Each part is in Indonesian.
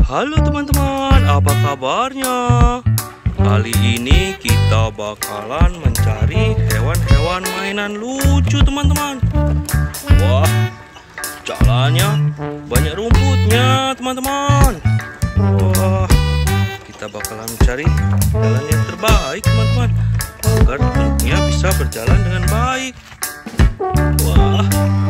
Halo teman-teman, apa kabarnya? Kali ini kita bakalan mencari hewan-hewan mainan lucu teman-teman. Wah, jalannya banyak rumputnya teman-teman. Wah, kita bakalan mencari jalan yang terbaik teman-teman, agar truknya bisa berjalan dengan baik. Wah,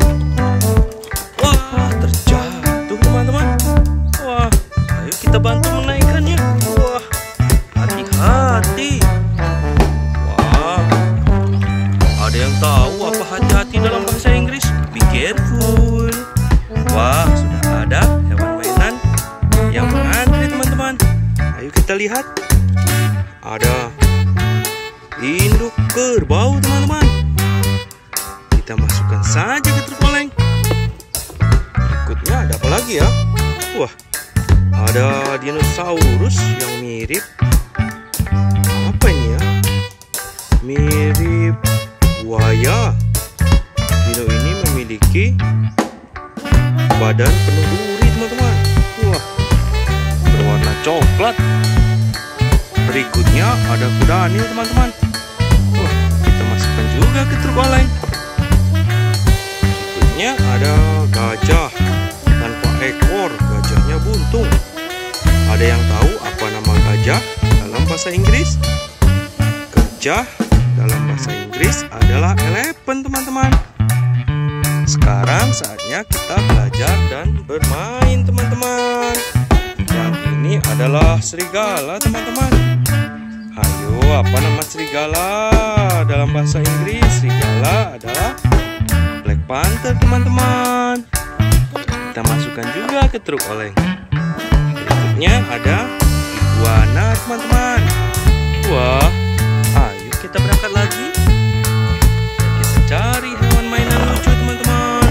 terjatuh teman-teman. Wah, ayo kita bantu menaikkannya. Wah, hati-hati. Wah, ada yang tahu apa hati-hati dalam bahasa Inggris? Be careful. Wah, sudah ada hewan mainan yang mengantri teman-teman. Ayo kita lihat. Ada induk kerbau teman-teman. Kita masukkan saja ke truk oleng. Berikutnya ada apa lagi ya? Wah, ada dinosaurus yang mirip. Apa ini ya? Mirip buaya. Dino ini memiliki badan penuh duri teman-teman. Wah, berwarna coklat. Berikutnya ada kuda nil teman-teman. Wah, kita masukkan juga ke truk oleng. Berikutnya ada gajah tanpa ekor, gajahnya buntung. Ada yang tahu apa nama gajah dalam bahasa Inggris? Gajah dalam bahasa Inggris adalah elephant teman-teman. Sekarang saatnya kita belajar dan bermain teman-teman. Yang ini adalah serigala teman-teman. Ayo, apa nama serigala dalam bahasa Inggris? Serigala adalah Black Panther teman-teman. Kita masukkan juga ke truk oleng. Berikutnya ada iguana teman-teman. Wah, ayo kita berangkat lagi. Kita cari hewan mainan lucu teman-teman.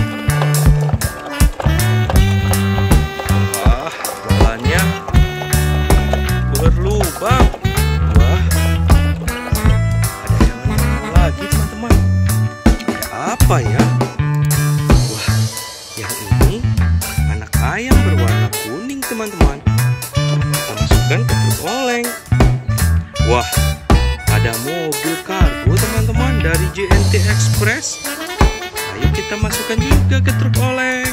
Wah, jalannya berlubang. Wah, ada hewan yang lagi teman-teman. Ada apa ya? Wah, yang ini anak ayam berwarna kuning teman-teman. Kita masukkan ke truk oleng. Wah, ada mobil kargo teman-teman dari JNT Express. Ayo kita masukkan juga ke truk oleng.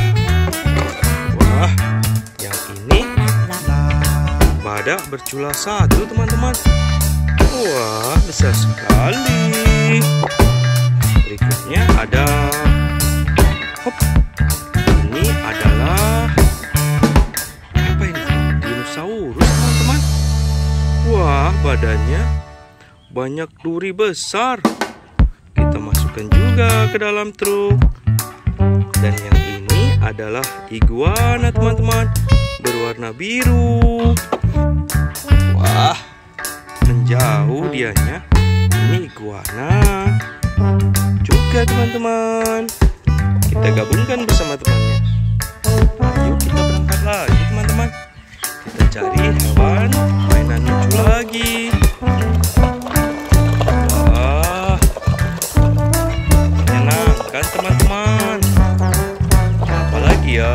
Wah, yang ini badak bercula satu teman-teman. Wah, besar sekali. Berikutnya ada ini adalah apa ini? Dinosaurus teman-teman. Wah, badannya banyak duri besar. Kita masukkan juga ke dalam truk. Dan yang ini adalah iguana teman-teman, berwarna biru. Wah, menjauh dianya. Ini iguana juga teman-teman. Kita gabungkan bersama temannya. Ayo kita berangkat lagi teman-teman. Kita cari hewan mainan lucu lagi. Wah, menyenangkan teman-teman. Apa lagi ya?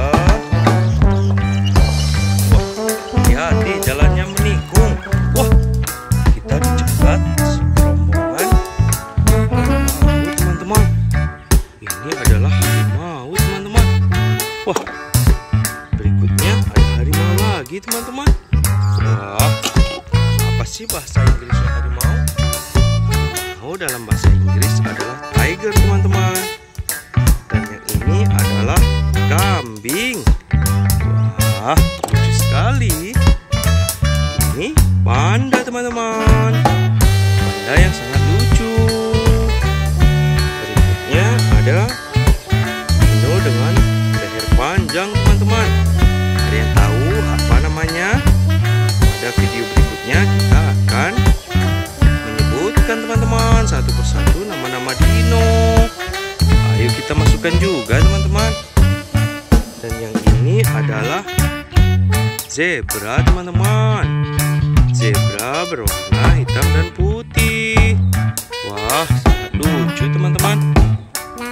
Wah, hati-hati jalannya menikung. Wah, kita dicegat serombongan harimau teman-teman. Ini adalah harimau teman-teman. Wah, berikutnya ada harimau lagi teman-teman. Wah, apa sih bahasa Inggrisnya harimau? Harimau dalam bahasa Inggris adalah tiger teman-teman. Dan yang ini adalah kambing. Wah, lucu sekali. Ini panda teman-teman. Panda yang sangat lucu. Berikutnya ada dino dengan leher panjang teman-teman. Ada yang tahu apa namanya? Pada video berikutnya kita akan menyebutkan teman-teman satu persatu nama-nama dino. Ayo kita masukkan juga teman-teman. Dan yang ini adalah zebra teman-teman. Zebra berwarna hitam dan putih. Wah, sangat lucu teman-teman.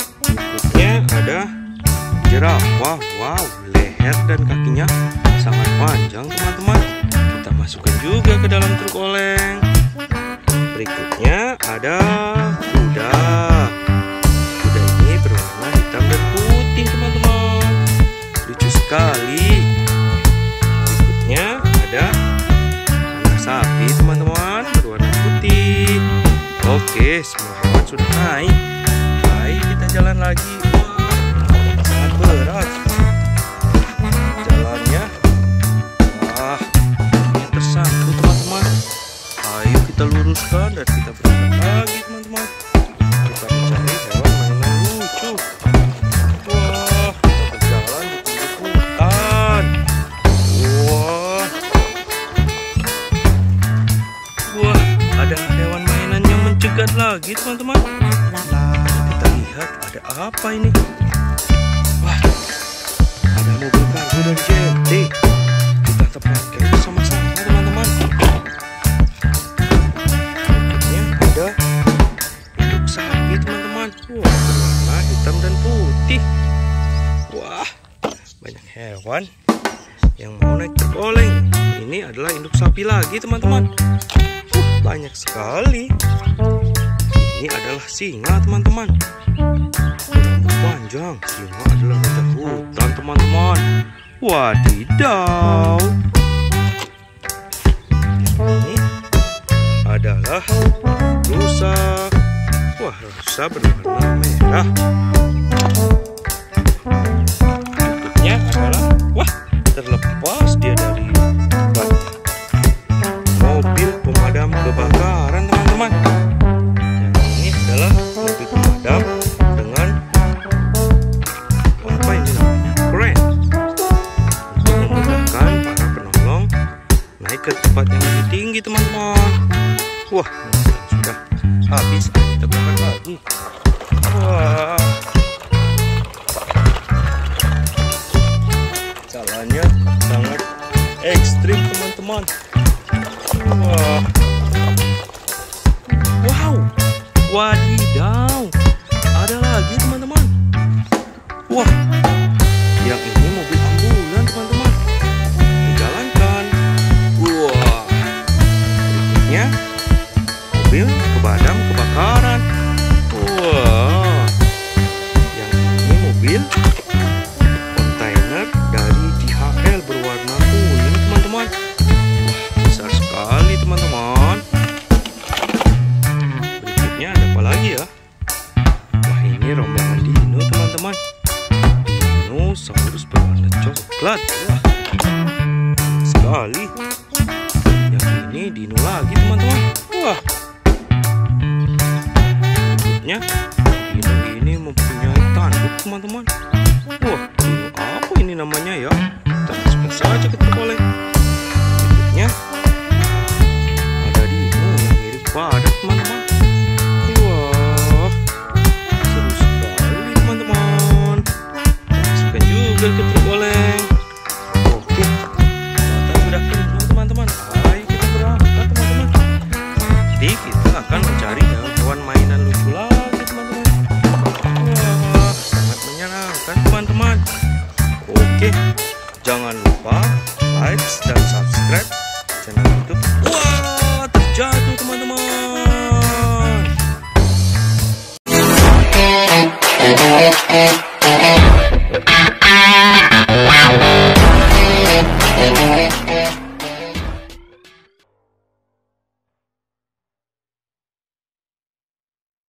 Berikutnya ada jerapah. Wow, leher dan kakinya sangat panjang teman-teman. Kita masukkan juga ke dalam truk oleng. Berikutnya ada kuda. Kuda ini berwarna hitam dan putih teman-teman. Lucu sekali. Berikutnya ada anak sapi teman-teman, berwarna putih. Oke, semua hewan sudah naik. Baik, kita jalan lagi. Wah, sangat berat jalannya. Wah, ini tersangkut teman-teman. Ayo kita luruskan dan kita berangkat lagi teman-teman. Kita mencari hewan mainan lucu. Wah, kita berjalan di pinggir hutan. Wah, ada hewan mainan yang mencegat lagi teman-teman. Kita lihat ada apa ini. Wah, ada mobil kargo dan JNT. Kita tempatkan bersama-sama teman-teman. Berikutnya ada induk sapi teman-teman. Wah, berwarna hitam dan putih. Wah, banyak hewan yang mau naik truk oleng. Ini adalah induk sapi lagi teman-teman. Banyak sekali. Ini adalah singa teman-teman. Berambut panjang. Singa adalah raja hutan teman-teman. Wadidaw. Ini adalah rusa. Wah, rusa berwarna merah. Berikutnya adalah, wah, terlepas dia dari ban. Mobil pemadam kebakaran teman-teman. Dan ini adalah mobil pemadam dengan apa ini namanya, kren, untuk memudahkan para penolong naik ke tempat yang lebih tinggi teman-teman. Wah, sudah habis. Kita berangkat lagi. Wah, jalannya sangat ekstrim teman-teman. Wah. Wow, wadidaw, ada lagi teman-teman. Wah, yang ini mobil ambulan teman-teman, dijalankan. Wah, berikutnya mobil pemadam kebakaran. Wah, yang ini mobil kontainer dari DHL berwarna kuning teman-teman. Besar sekali teman-teman. Berikutnya ada apa lagi ya? Wah, ini rombongan dino teman-teman. Dinosaurus berwarna coklat. Wah, sekali. Yang ini dino lagi teman-teman. Wah. Berikutnya dino ini mempunyai tanduk teman-teman. Wah, dino apa ini namanya ya? Kita masukkan saja ke truk oleng. Berikutnya padat teman-teman. Wah, seru sekali teman-teman. Masukkan juga ke truk oleng. Oke, ternyata sudah penuh teman-teman. Ayo kita berangkat teman-teman. Nanti kita akan mencari hewan mainan lucu lagi teman-teman. Wah, sangat menyenangkan teman-teman. Oke, jangan lupa like dan subscribe channel YouTube. Wah, terjatuh teman-teman. Wow.